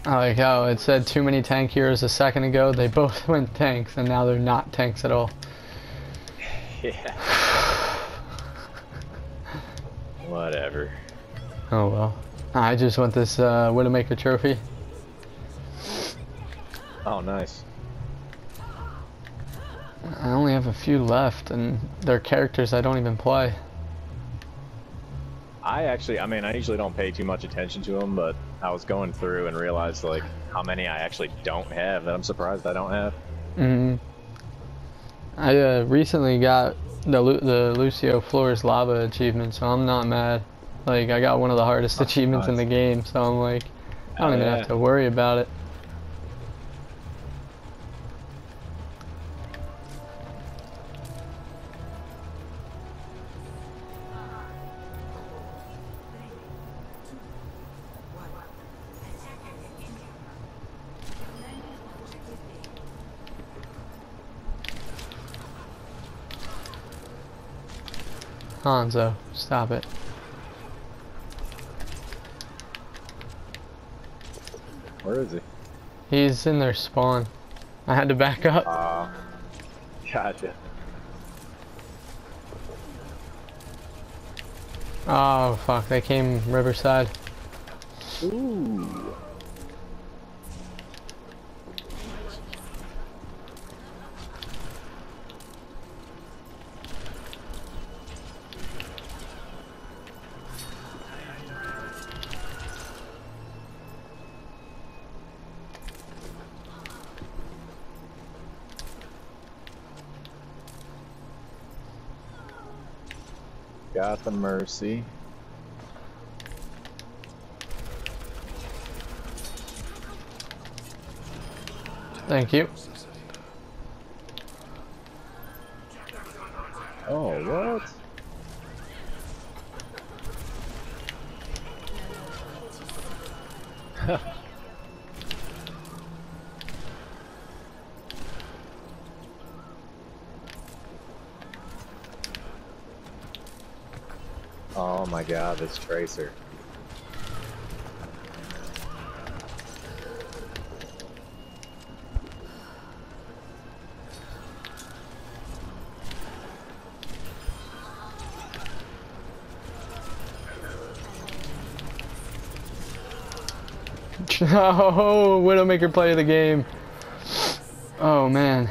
I like how it said too many tank heroes a second ago. They both went tanks, and now they're not tanks at all. Yeah. Whatever. Oh well. I just want this Widowmaker trophy. Oh, nice. I only have a few left, and they're characters I don't even play. I mean, I usually don't pay too much attention to them, but I was going through and realized, like, how many I actually don't have that I'm surprised I don't have. I recently got the Lucio Flores Lava achievement, so I'm not mad. Like, I got one of the hardest achievements in Nice. the game, so I'm like, I don't Hell even yeah. have to worry about it. Hanzo, stop it. Where is he? He's in their spawn. I had to back up. Gotcha. Oh fuck, they came Riverside. Ooh. Got the Mercy. Thank you. Oh, what? Oh my god, this Tracer. Oh, Widowmaker play of the game. Oh man.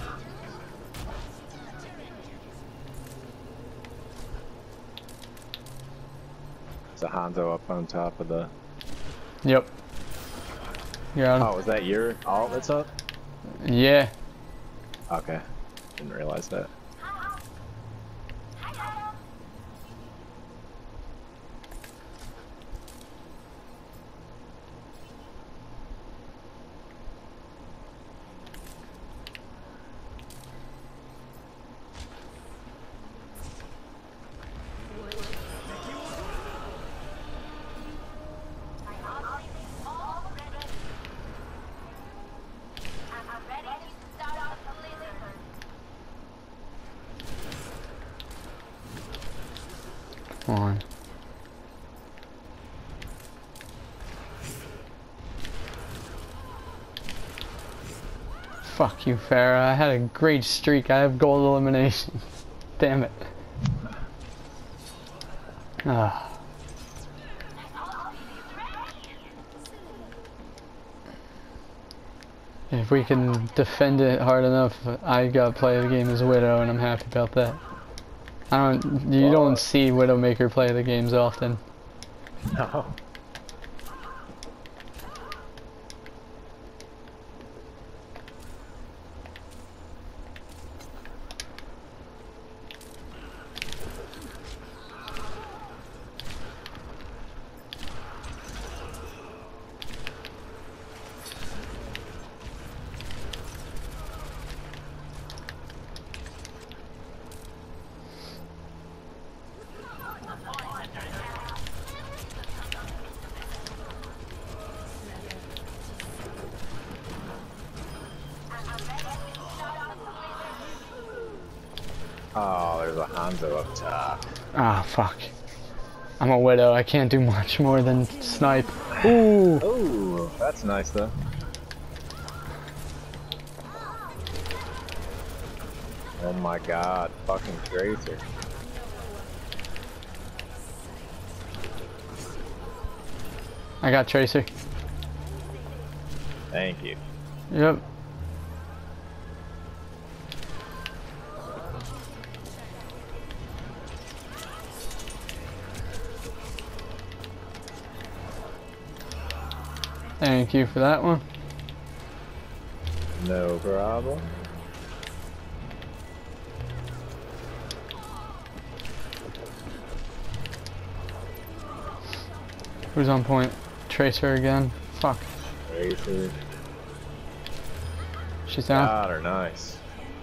It's a Hanzo up on top of the... Yep. Got him. Oh, is that your alt that's up? Yeah. Okay. Didn't realize that. Come on. Fuck you, Farah. I had a great streak. I have gold elimination. Damn it. Ah. If we can defend it hard enough, I got play of the game as Widow, and I'm happy about that. You don't see Widowmaker play the games often. No. Oh, there's a Hanzo up top. Ah, fuck. I'm a widow. I can't do much more than snipe. Ooh. Oh, that's nice though. Oh my god, fucking Tracer. I got Tracer. Thank you. Yep. Thank you for that one. No problem. Who's on point? Tracer again. Fuck. Tracer. She's down. Got her, nice.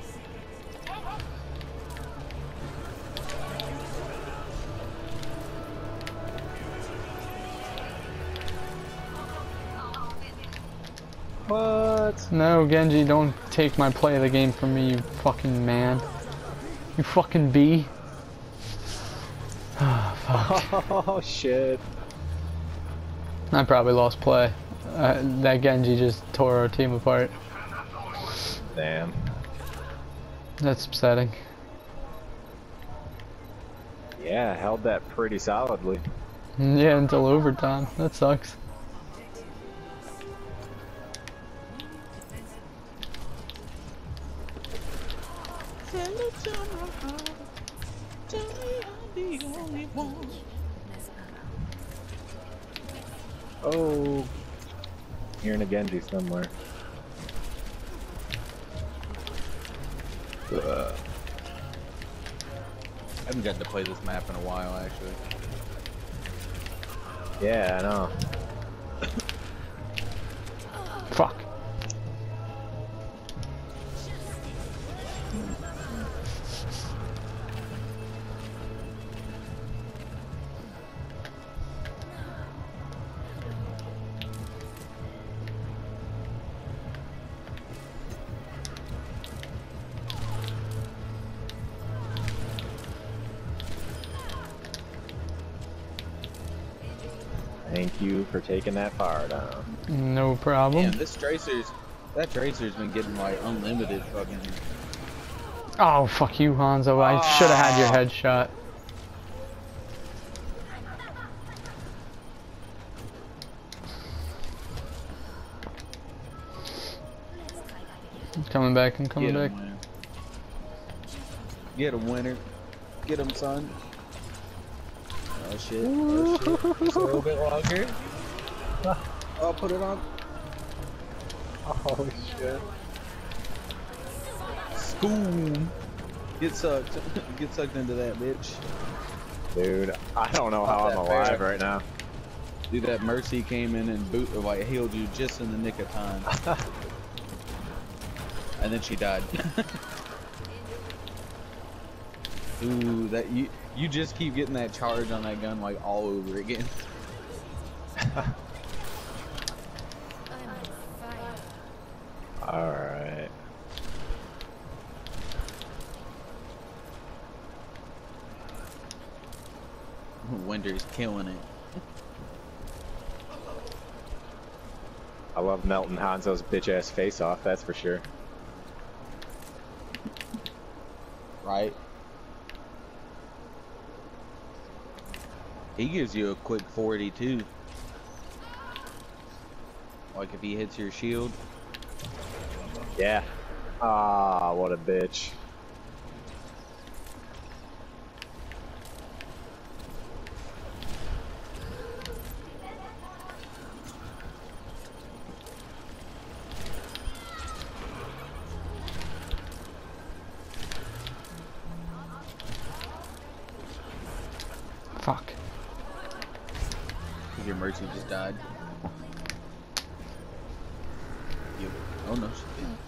What? No, Genji, don't take my play of the game from me, you fucking man. You fucking bee. Oh, fuck. Oh shit. I probably lost play. That Genji just tore our team apart. Damn. That's upsetting. Yeah, held that pretty solidly. Yeah, until overtime. That sucks. Oh, hearing a Genji somewhere. I haven't gotten to play this map in a while, actually. Yeah, I know. Fuck. Thank you for taking that fire down. No problem. Damn, that Tracer's been getting like unlimited fucking. Oh, fuck you, Hanzo. I should have had your headshot. I'm coming back, I'm coming back. Man. Get him, winner. Get him, son. Oh shit. Oh shit. Just a little bit longer. I'll put it on. Oh shit. Boom. Get sucked. Get sucked into that bitch. Dude, I don't know how I'm alive right now. Dude, that Mercy came in and like healed you just in the nick of time. And then she died. Ooh, that you just keep getting that charge on that gun like all over again. Alright. Winter's killing it. I love melting Hanzo's bitch ass face off, that's for sure. Right? He gives you a quick 40 too. Like if he hits your shield. Yeah. Ah, what a bitch. Fuck. Your Mercy just died. Oh no, she didn't.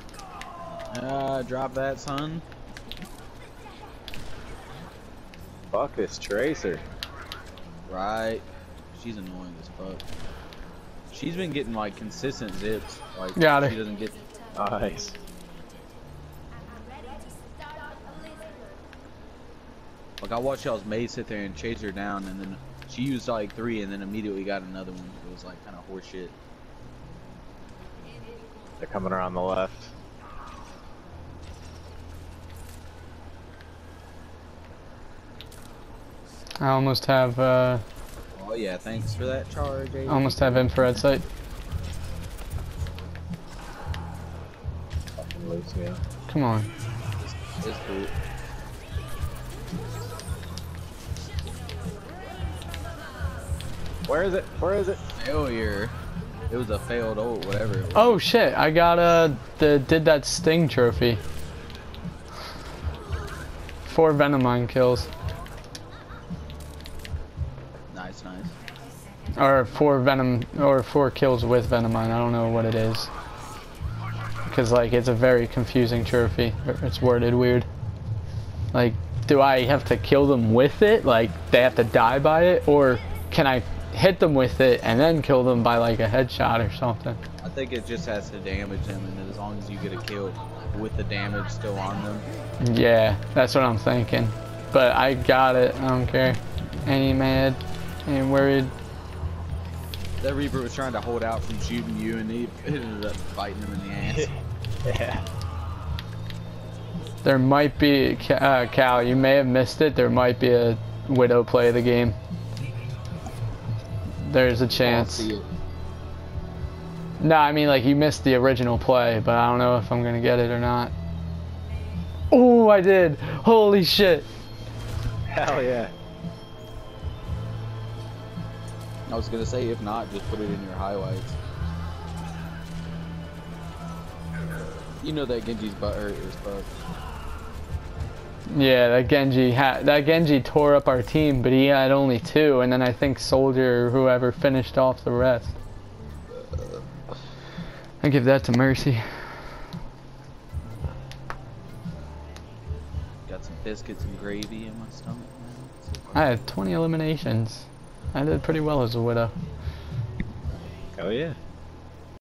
Drop that, son. Fuck this Tracer. Right. She's annoying as fuck. She's been getting like consistent zips. Like Got her. she doesn't get. Nice. Like I watched y'all's May sit there and chase her down, and then she used like 3, and then immediately got another one. It was like kind of horseshit. They're coming around the left. I almost have Oh yeah, thanks for that charge. Aiden. almost have infrared sight. Fucking Lucio. Come on. It's cool. Where is it? Where is it? Failure. It was a failed ult, whatever it was. Oh shit! I got did that Sting trophy. 4 Venomine kills. Nice, nice. Or 4 kills with Venomine. I don't know what it is. Because like it's a very confusing trophy. It's worded weird. Like, do I have to kill them with it? Like they have to die by it, or can I hit them with it and then kill them by like a headshot or something? I think it just has to damage them, and as long as you get a kill with the damage still on them. Yeah, that's what I'm thinking. But I got it. I don't care. Ain't mad. Ain't worried. That Reaper was trying to hold out from shooting you, and he ended up biting him in the ass. Yeah. There might be, Cal, you may have missed it. There might be a Widow play of the game. There's a chance. I don't see it. No, I mean like you missed the original play, but I don't know if I'm gonna get it or not. Oh, I did! Holy shit! Hell yeah. I was gonna say, if not, just put it in your highlights. You know that Genji's butt hurt as fuck. Yeah, that Genji tore up our team, but he had only 2, and then I think Soldier or whoever finished off the rest. I give that to Mercy. Got some biscuits and gravy in my stomach, man. I had 20 eliminations. I did pretty well as a Widow. Oh yeah.